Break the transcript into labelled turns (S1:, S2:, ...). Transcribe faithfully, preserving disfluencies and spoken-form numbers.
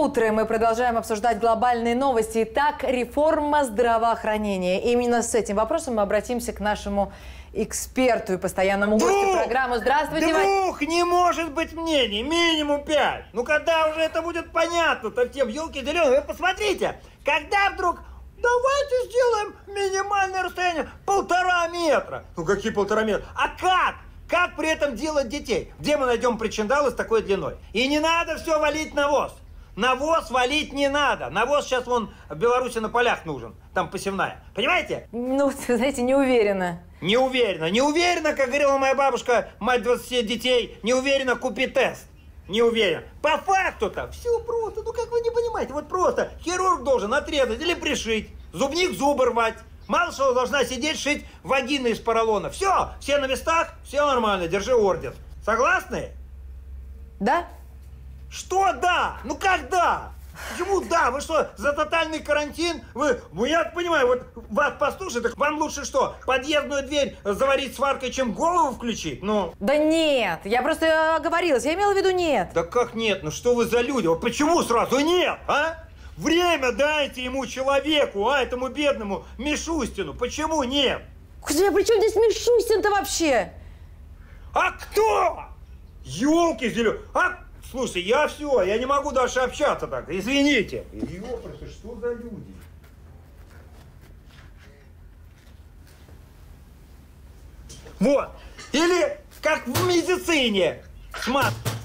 S1: утро. Мы продолжаем обсуждать глобальные новости. Итак, реформа здравоохранения. Именно с этим вопросом мы обратимся к нашему эксперту и постоянному гостю программы. Здравствуйте,
S2: Двух не может быть мнений, минимум пять. Ну когда уже это будет понятно-то всем, елки-зеленые, вы посмотрите, когда вдруг давайте сделаем минимальное расстояние полтора метра. Ну какие полтора метра? А как? Как при этом делать детей? Где мы найдем причиндалы с такой длиной? И не надо все валить на ВОЗ. Навоз валить не надо. Навоз сейчас вон в Беларуси на полях нужен. Там посевная. Понимаете?
S1: Ну, знаете, не уверена.
S2: Не уверена. Не уверена, как говорила моя бабушка, мать двадцати детей, не уверена, купи тест. Не уверен. По факту-то все просто. Ну как вы не понимаете? Вот просто хирург должен отрезать или пришить. Зубник зубы рвать. Мало что должна сидеть, шить вагины из поролона. Все, все на местах, все нормально, держи орден. Согласны?
S1: Да?
S2: Что да? Ну как да? Почему да? Вы что, за тотальный карантин? Вы, ну я понимаю, вот вас послушать, так вам лучше что, подъездную дверь заварить сваркой, чем голову включить? Ну.
S1: Да нет, я просто оговорилась, я имела в виду нет.
S2: Да как нет? Ну что вы за люди? Вот почему сразу нет, а? Время дайте ему, человеку, а, этому бедному Мишустину. Почему нет?
S1: Господи, а при чем здесь Мишустин-то вообще?
S2: А кто? Ёлки зеленые. А, слушай, я все, я не могу дальше общаться так. Извините. Ёпрсы, что за люди? Вот. Или как в медицине. Смотри.